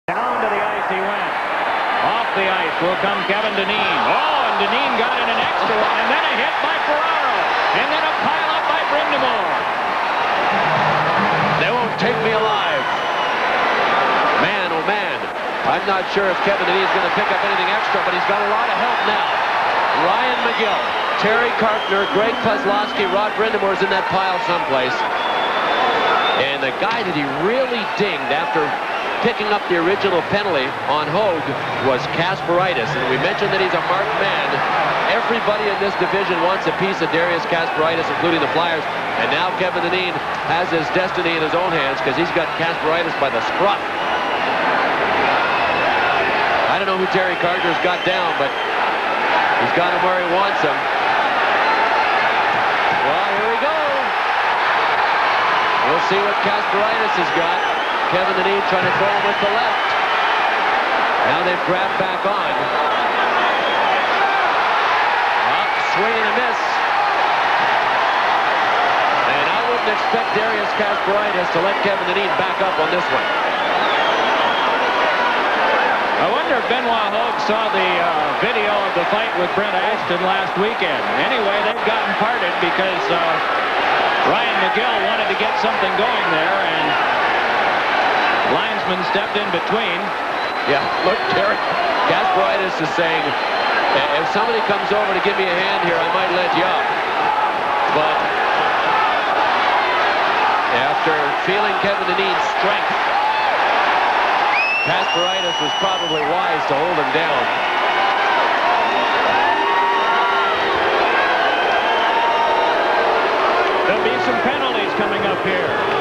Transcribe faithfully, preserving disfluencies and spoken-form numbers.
Down to the ice he went. Off the ice will come Kevin Dineen. Oh, and Dineen got in an extra one, and then a hit by Ferraro, and then a pile up by Brind'Amour. They won't take me alive. Man, oh man. I'm not sure if Kevin Dineen is going to pick up anything extra, but he's got a lot of help now. Ryan McGill, Terry Kartner, Greg Kozlowski, Rod Brind'Amour is in that pile someplace. And the guy that he really dinged after picking up the original penalty on Hogue was Kasparaitis. And we mentioned that he's a marked man. Everybody in this division wants a piece of Darius Kasparaitis, including the Flyers. And now Kevin Dineen has his destiny in his own hands because he's got Kasparaitis by the scruff. I don't know who Terry Kartner's got down, but he's got him where he wants him. Well, here we go. We'll see what Kasparaitis has got. Kevin Dineen trying to throw him with the left. Now they've grabbed back on. Up, swing and a miss. And I wouldn't expect Darius Kasparaitis to let Kevin Dineen back up on this one. I wonder if Benoit Hogue saw the uh, video of the fight with Brent Ashton last weekend. Anyway, they've gotten parted because uh, Ryan McGill wanted to get something going there, and linesman stepped in between. Yeah, look, Terry, Kasparaitis is saying, if somebody comes over to give me a hand here, I might let you up. But after feeling Kevin Dineen's strength, Kasparaitis was probably wise to hold him down. There'll be some penalties coming up here.